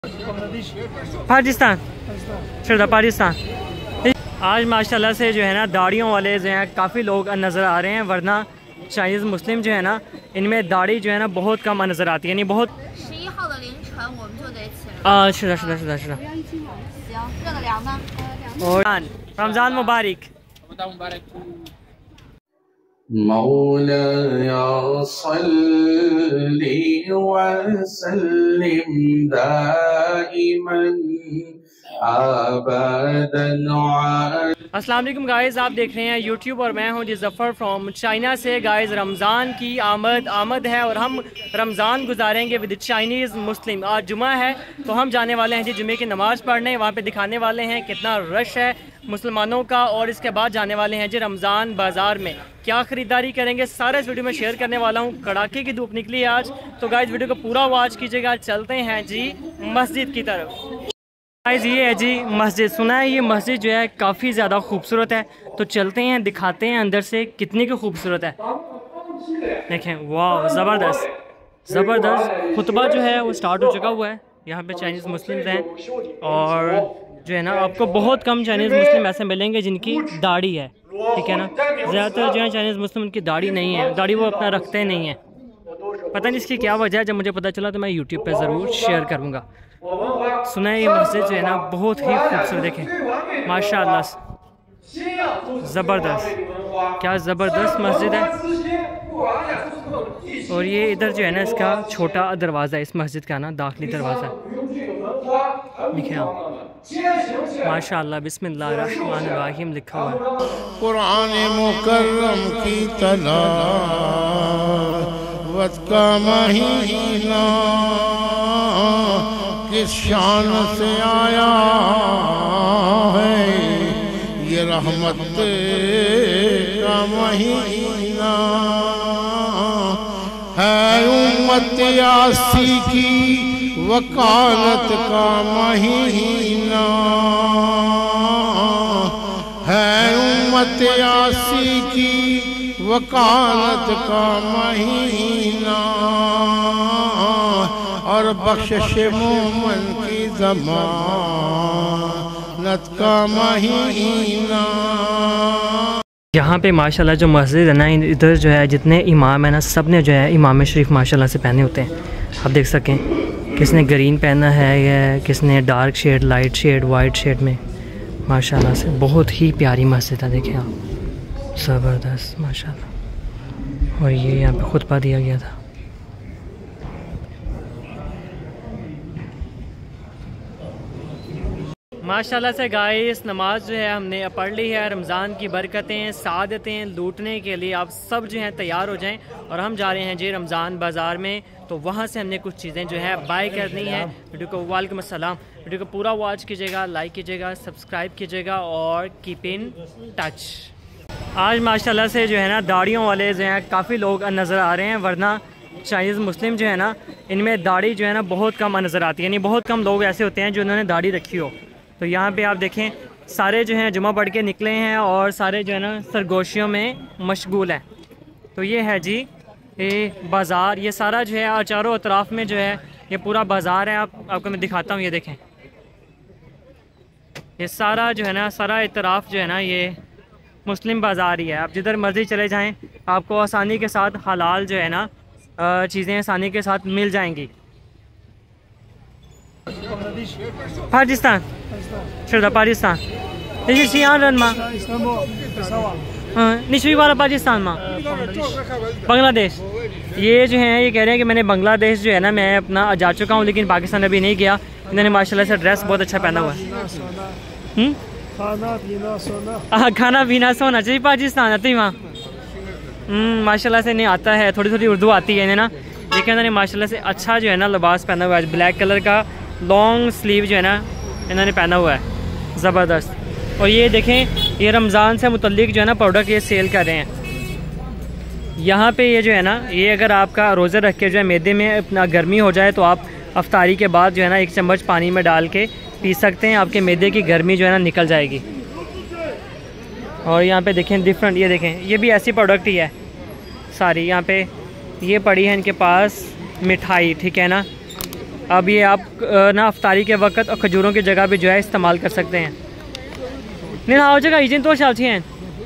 पाकिस्तान शुदा पाकिस्तान। आज माशाल्लाह से जो है ना दाढ़ियों वाले जो हैं काफ़ी लोग नज़र आ रहे हैं, वरना चाइनीज़ मुस्लिम जो है ना इनमें दाढ़ी जो है ना बहुत कम नज़र आती है, यानी बहुत। और रमज़ान मुबारक। मौलाया सल्ली व सल्लिम दाइमन अबदन। अस्सलाम वालेकुम गाइज़, आप देख रहे हैं यूट्यूब और मैं हूं जी ज़फ़र फ्रॉम चाइना से। गाइज़ रमज़ान की आमद है और हम रमज़ान गुजारेंगे विद चाइनीज़ मुस्लिम। आज जुमा है तो हम जाने वाले हैं जी जुमे की नमाज़ पढ़ने। वहाँ पे दिखाने वाले हैं कितना रश है मुसलमानों का, और इसके बाद जाने वाले हैं जी रमज़ान बाज़ार में क्या ख़रीदारी करेंगे, सारा इस वीडियो में शेयर करने वाला हूँ। कड़ाके की धूप निकली है आज, तो गाइज़ वीडियो को पूरा वॉच कीजिएगा। चलते हैं जी मस्जिद की तरफ। गाइज़ ये है जी मस्जिद, सुना है ये मस्जिद जो है काफ़ी ज़्यादा खूबसूरत है, तो चलते हैं दिखाते हैं अंदर से कितनी की खूबसूरत है। देखें, वाह ज़बरदस्त ज़बरदस्त। खुतबा जो है वो स्टार्ट हो चुका हुआ है। यहाँ पे चाइनीज़ मुस्लिम्स हैं, और जो है ना आपको बहुत कम चाइनीज़ मुस्लिम ऐसे मिलेंगे जिनकी दाढ़ी है, ठीक है ना। ज़्यादातर जो है चाइनीज़ मुस्लिम उनकी दाढ़ी नहीं है, दाढ़ी वो अपना रखते नहीं हैं। पता नहीं इसकी क्या वजह है, जब मुझे पता चला तो मैं यूट्यूब पे ज़रूर शेयर करूँगा। सुना है ये मस्जिद जो है ना बहुत ही खूबसूरत, देखें माशाअल्लाह ज़बरदस्त, क्या ज़बरदस्त मस्जिद है। और ये इधर जो है ना इसका छोटा दरवाज़ा है, इस मस्जिद का ना दाखिली दरवाज़ा देखिए माशाअल्लाह, बिस्मिल्लाहिर्रहमानिर्रहीम लिखा हुआ है। कुरान मुकर्रम की तलावत का महीना किस शान से आया है, ये रहमत का महीना है, उम्मत यासी की वकालत का महीना है, उम्मत यासी की वकालत का महीना, और बख्शिश मोमन की ज़मानत का महीना। यहाँ पे माशाल्लाह जो मस्जिद है ना, इधर जो है जितने इमाम है ना सब ने जो है इमाम शरीफ माशाल्लाह से पहने होते हैं। आप देख सकें किसने ग्रीन पहना है या किसने dark shade, light shade, white shade में, माशाल्लाह से बहुत ही प्यारी मस्जिद है। देखें आप, ज़बरदस्त माशाल्लाह। और ये यहाँ पे खुतबा दिया गया था। माशाल्लाह से गाइस नमाज जो है हमने पढ़ ली है। रमज़ान की बरकतें, सादतें लूटने के लिए आप सब जो हैं तैयार हो जाएं, और हम जा रहे हैं जी रमज़ान बाज़ार में, तो वहाँ से हमने कुछ चीज़ें जो है बाय करनी है। वीडियो को वालेकुम अस्सलाम, वीडियो को पूरा वॉच कीजिएगा, लाइक कीजिएगा, सब्सक्राइब कीजिएगा और कीप इन टच। आज माशाल्लाह से जो है ना दाढ़ियों वाले जो हैं काफ़ी लोग नज़र आ रहे हैं, वरना चाइनीज़ मुस्लिम जो है ना इनमें दाढ़ी जो है ना बहुत कम नज़र आती है, यानी बहुत कम लोग ऐसे होते हैं जिन्होंने दाढ़ी रखी हो। तो यहाँ पे आप देखें सारे जो हैं जुमा पढ़ के निकले हैं और सारे जो है ना सरगोशियों में मशगूल हैं। तो ये है जी ये बाज़ार, ये सारा जो है और चारों अतराफ़ में जो है ये पूरा बाज़ार है। आपको मैं दिखाता हूँ, ये देखें ये सारा जो है ना सारा इतराफ़ जो है ना ये मुस्लिम बाज़ार ही है। आप जिधर मर्ज़ी चले जाएँ आपको आसानी के साथ हलाल जो है ना चीज़ें आसानी के साथ मिल जाएंगी। पाकिस्तान शुदा पाकिस्तान ये सियान मा निश्वी वाला पाकिस्तान मा बांग्लादेश। ये जो है ये कह रहे हैं कि मैंने बांग्लादेश जो है ना मैं अपना जा चुका हूँ, लेकिन पाकिस्तान अभी नहीं गया। इन्होंने माशाल्लाह से ड्रेस बहुत अच्छा पहना हुआ है। खाना पीना सोना चाहिए पाकिस्तान आती वहाँ। माशाल्लाह से नहीं आता है, थोड़ी थोड़ी उर्दू आती है इन्हें ना, लेकिन इन्होंने माशाल्लाह से अच्छा जो है ना लिबास पहना हुआ है। ब्लैक कलर का लॉन्ग स्लीव जो है ना इन्होंने पहना हुआ है, ज़बरदस्त। और ये देखें ये रमज़ान से मुतल्लिक जो है ना प्रोडक्ट ये सेल कर रहे हैं। यहाँ पे ये जो है ना ये अगर आपका रोज़ा रख के जो है मैदे में अपना गर्मी हो जाए तो आप अफ्तारी के बाद जो है ना 1 चम्मच पानी में डाल के पी सकते हैं, आपके मैदे की गर्मी जो है ना निकल जाएगी। और यहाँ पे देखें डिफरेंट, ये देखें ये भी ऐसी प्रोडक्ट ही है सारी। यहाँ पे ये पड़ी है इनके पास मिठाई, ठीक है ना। अब ये आप ना अफ्तारी के वक्त और खजूरों की जगह भी जो है इस्तेमाल कर सकते हैं। नहीं ना जगह इजन तो चलती हैं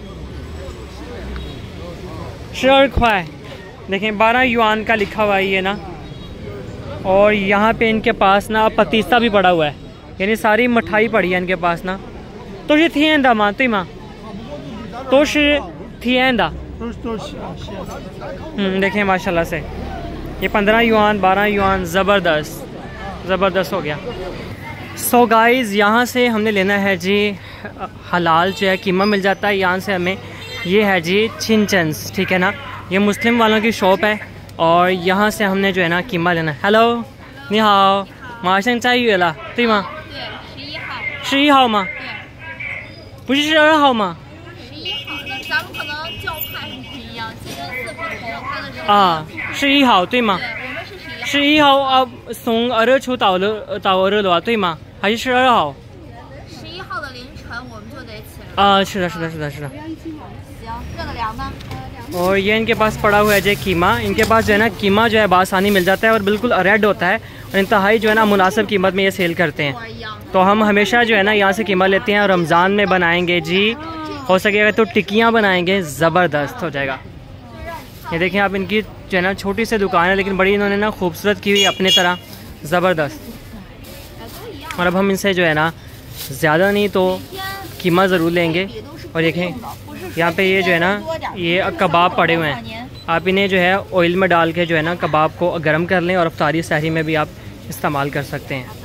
शर्ट ख्वाह देखें 12 युआन का लिखा हुआ है ये ना। और यहाँ पे इनके पास ना पतीसा भी पड़ा हुआ है, यानी सारी मिठाई पड़ी है इनके पास ना। तो ये थी आंदा माँ तुम माँ तो थी आंदा देखें माशाल्लाह से ये 15 युआन 12 युआन ज़बरदस्त हो गया। सो गाइज़ यहाँ से हमने लेना है जी हलाल जो है कीमा मिल जाता है यहाँ से हमें। ये है जी चिंचन्स, ठीक है ना, ये मुस्लिम वालों की शॉप है और यहाँ से हमने जो है ना कीमा लेना है। हेलो नी हाओ माशंग चाहिए ला तुम माँ 11号吗？不是12号吗？ 啊，11号对吗？11号啊，从2处到2了对吗？还是12号？11号的凌晨我们就得起来。啊，是的。行，热的凉吗？और ये इनके पास पड़ा हुआ है जो कीमा। इनके पास जो है ना कीमा जो है बासानी मिल जाता है और बिल्कुल रेड होता है और इंतहाई जो है ना मुनासिब कीमत में ये सेल करते हैं। तो हम हमेशा जो है ना यहाँ से कीमा लेते हैं और रमज़ान में बनाएंगे जी, हो सकेगा तो टिक्कियाँ बनाएंगे, ज़बरदस्त हो जाएगा। ये देखें आप इनकी जो है ना छोटी सी दुकान है लेकिन बड़ी इन्होंने ना खूबसूरत की हुई अपने तरह, ज़बरदस्त। और अब हम इनसे जो है ना ज़्यादा नहीं तो कीमा ज़रूर लेंगे। और देखें यहाँ पे ये जो है ना ये कबाब पड़े हुए हैं, आप इन्हें जो है ऑयल में डाल के जो है ना कबाब को गर्म कर लें और अफ्तारी सहरी में भी आप इस्तेमाल कर सकते हैं।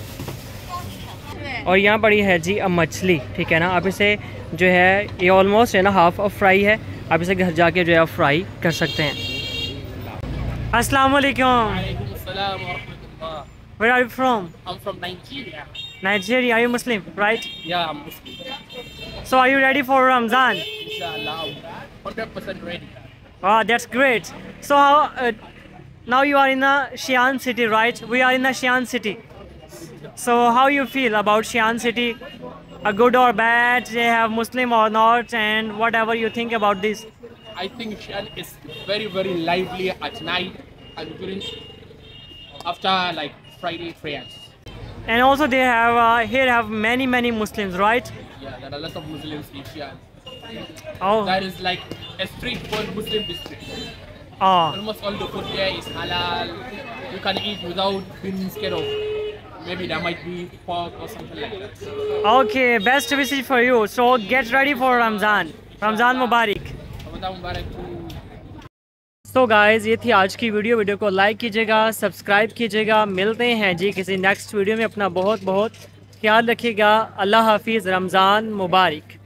और यहाँ पड़ी है जी अब मछली, ठीक है ना, आप इसे जो है ये ऑलमोस्ट है ना हाफ फ्राई है, आप इसे घर जाके जो है फ्राई कर सकते हैं। अस्सलाम वालेकुम। Where are you from? I'm from Nigeria. Nigeria. Are you Muslim, right? Yeah, I'm Muslim. So are you ready for Ramadan? Inshallah, I'm 100% ready. Oh, that's great. So how, now you are in the Xi'an city, right? We are in the Xi'an city. So how you feel about Xi'an city? A good or bad? They have Muslim or not? And whatever you think about this? I think Xi'an is very, very lively at night and during after like Friday prayers. And also they have here have many Muslims, right? Yeah, there are a lot of Muslims in Xi'an. Oh. That is like a street called Muslim district. Oh. Almost all the food there is halal. You can eat without being scared of maybe there might be pork or something like that. Okay, best wishes for you. So get ready for Ramzan. Ramzan Mubarak. Ramadan Mubarak to तो guys ये थी आज की video को like कीजिएगा, subscribe कीजिएगा। मिलते हैं जी किसी नेक्स्ट वीडियो में। अपना बहुत ख्याल रखिएगा। अल्लाह हाफिज़। रमज़ान मुबारक।